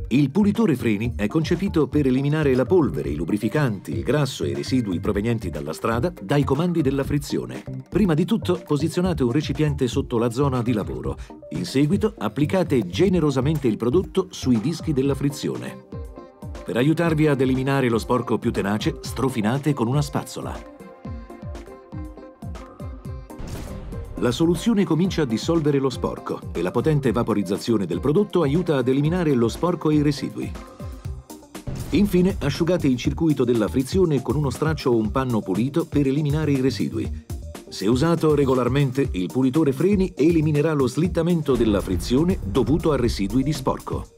Il pulitore freni è concepito per eliminare la polvere, i lubrificanti, il grasso e i residui provenienti dalla strada dai comandi della frizione. Prima di tutto posizionate un recipiente sotto la zona di lavoro. In seguito applicate generosamente il prodotto sui dischi della frizione. Per aiutarvi ad eliminare lo sporco più tenace, strofinate con una spazzola. La soluzione comincia a dissolvere lo sporco e la potente vaporizzazione del prodotto aiuta ad eliminare lo sporco e i residui. Infine, asciugate il circuito della frizione con uno straccio o un panno pulito per eliminare i residui. Se usato regolarmente, il pulitore freni eliminerà lo slittamento della frizione dovuto a residui di sporco.